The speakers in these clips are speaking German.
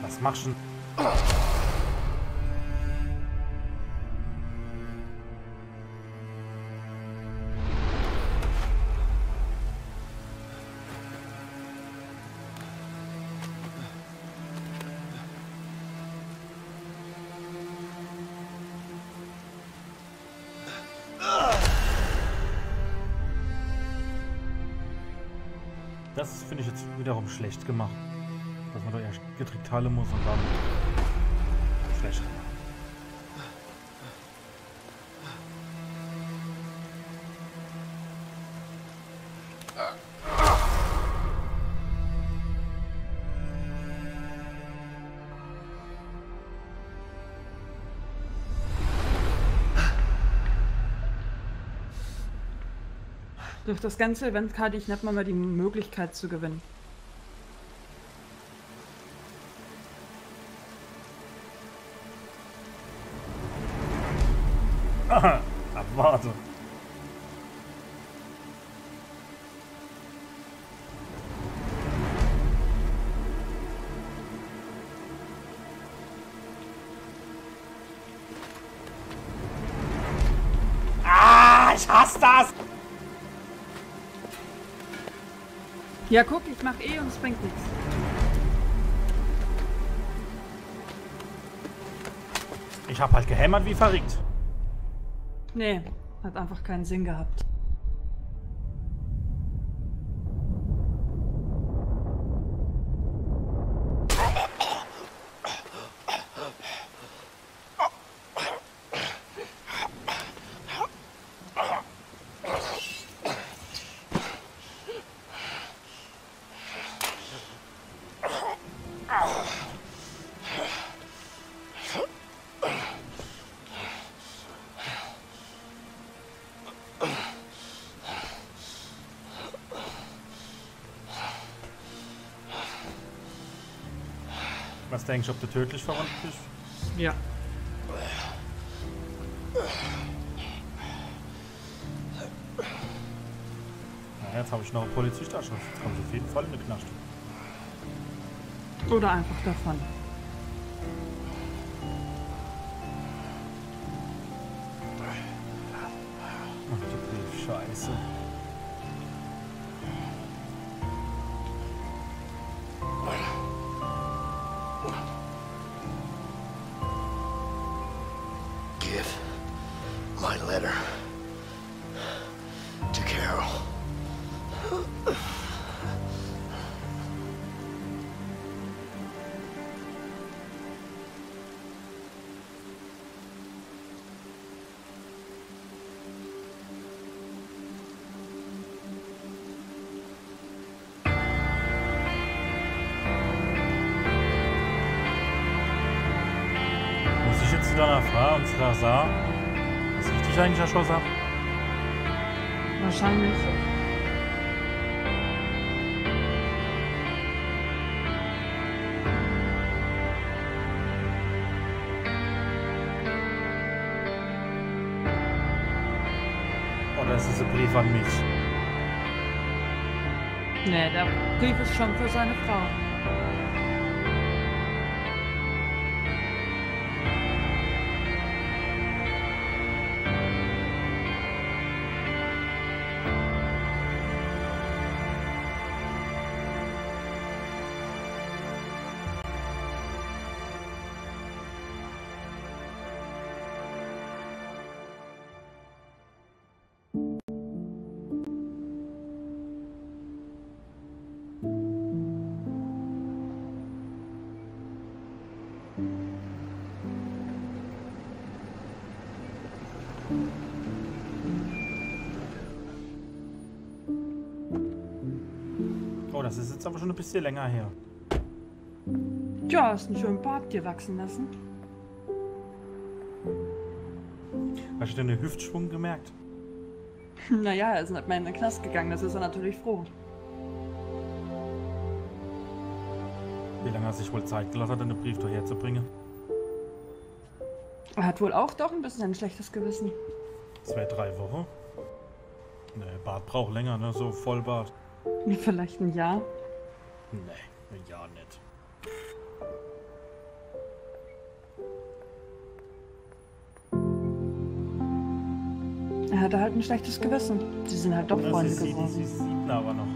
Was machst du denn? Das finde ich jetzt wiederum schlecht gemacht. Dass man da erst gedrückt halten muss und dann schlecht. Durch das ganze Event hatte ich nicht mal die Möglichkeit zu gewinnen. Aha, abwarte. Ah, ich hasse das! Ja, guck, ich mach eh und es bringt nichts. Ich hab halt gehämmert wie verrückt. Nee, hat einfach keinen Sinn gehabt. Was denkst du, ob du tödlich verwandt bist? Ja. Na, jetzt habe ich noch einen Polizist da schon. Jetzt kommt auf jeden Fall in den Knast. Oder einfach davon. Ach, die Scheiße. Give my letter to Carol. Muss ich jetzt zu deiner Frau und zu sagen, dass ich dich eigentlich erschossen habe? Wahrscheinlich. Oder ist es ein Brief an mich? Nee, der Brief ist schon für seine Frau. Oh, das ist jetzt aber schon ein bisschen länger her. Tja, hast einen schönen Bart dir wachsen lassen. Hast du denn den Hüftschwung gemerkt? Naja, er ist nicht mehr in den Knast gegangen, das ist er natürlich froh. Wie lange hat sich wohl Zeit gelassen, den Brief hierher zu bringen? Er hat wohl auch doch ein bisschen ein schlechtes Gewissen. 2, 3 Wochen? Ne, Bart braucht länger, ne? So Vollbart. Vielleicht ein Jahr. Nee, ein Jahr nicht. Dann hat er halt ein schlechtes Gewissen. Sie sind halt doch Freunde geworden. Sie sieht ihn aber noch.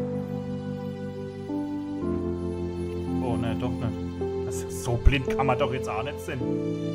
Oh, ne, doch nicht. Das ist so blind kann man doch jetzt auch nicht sein.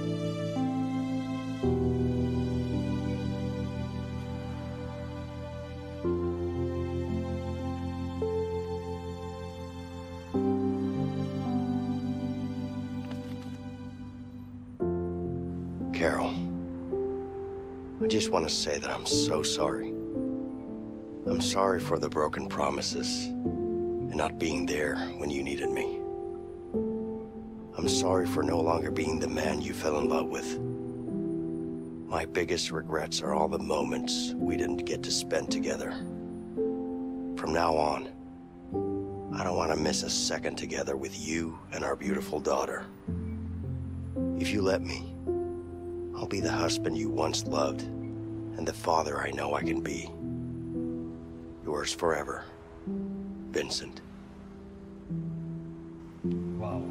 Carol, I just want to say that I'm so sorry. I'm sorry for the broken promises and not being there when you needed me. I'm sorry for no longer being the man you fell in love with. My biggest regrets are all the moments we didn't get to spend together. From now on, I don't want to miss a second together with you and our beautiful daughter. If you let me, I'll be the husband you once loved and the father I know I can be. Yours forever, Vincent. Wow.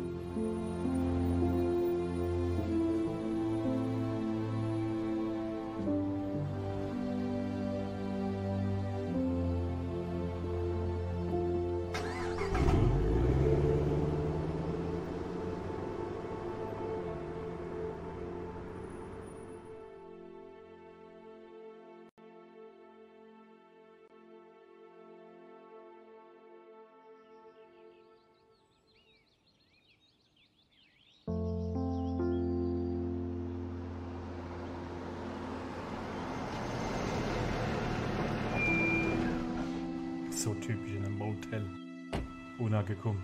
So typisch in einem Motel. Unangekommen.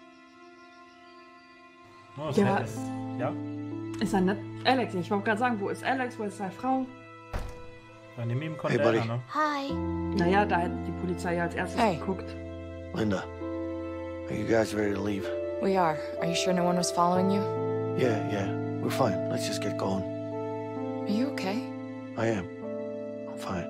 Oh, das Ja. ist, ja? Ist er nicht Alex? Ich wollte gerade sagen, wo ist Alex, wo ist seine Frau? Dann nimm ihm Hey, Container, buddy. ne? Hi. Naja, da hat die Polizei ja als erstes Hey. geguckt. Linda, are you guys ready to leave? We are. Are you sure no one was following you? Yeah, we're fine. Let's just get going. Are you okay? I am. I'm fine.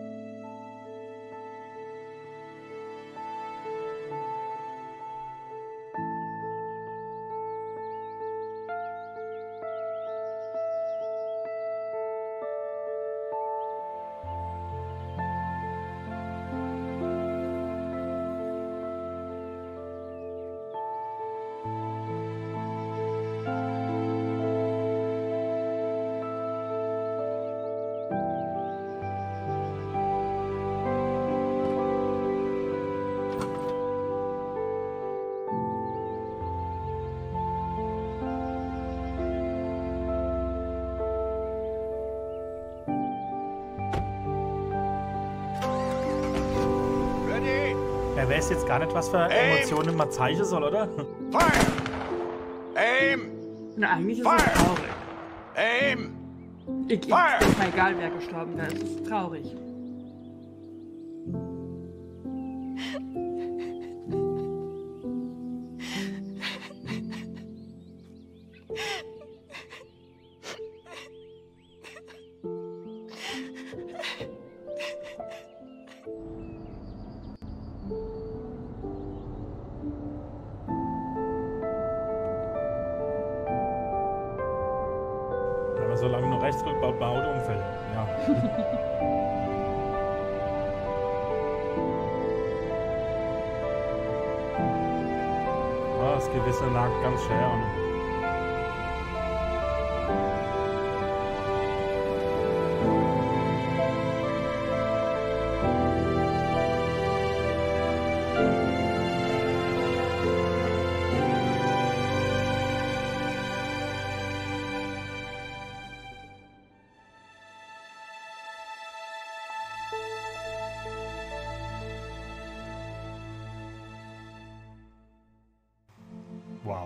Er weiß jetzt gar nicht, was für Emotionen man zeichnen soll, oder? Fire! Aim! Na, eigentlich ist Fire! es traurig. Aim! Ist Fire! mir egal, wer gestorben wäre. Es ist traurig. Wenn man so lange nur rechts drückt, baut man Autounfälle. Ja. Das Gewisse nagt ganz schwer. Und wow.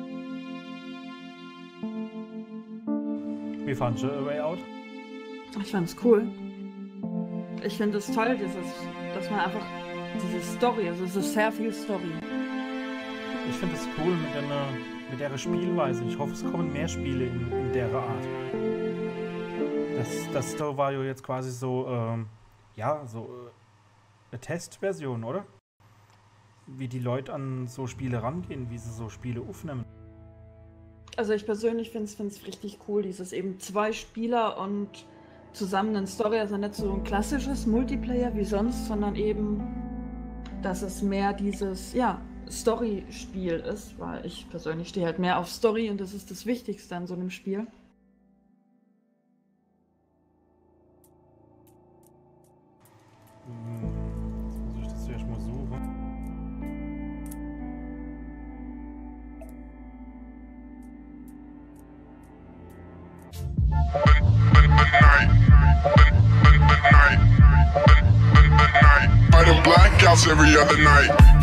Wie fandest du A Way Out? Ich fand's cool. Ich finde es toll, dass man einfach diese Story, also es ist sehr viel Story. Ich finde es cool mit der Spielweise. Ich hoffe, es kommen mehr Spiele in der Art. Das da war ja jetzt quasi so, eine Testversion, oder? Wie die Leute an so Spiele rangehen, wie sie so Spiele aufnehmen. Also ich persönlich finde es richtig cool, dieses eben 2 Spieler und zusammen eine Story, also nicht so ein klassisches Multiplayer wie sonst, sondern eben, dass es mehr dieses, ja, Story-Spiel ist, weil ich persönlich stehe halt mehr auf Story und das ist das Wichtigste an so einem Spiel. Jetzt muss ich das zuerst mal suchen. By the blackouts every other night.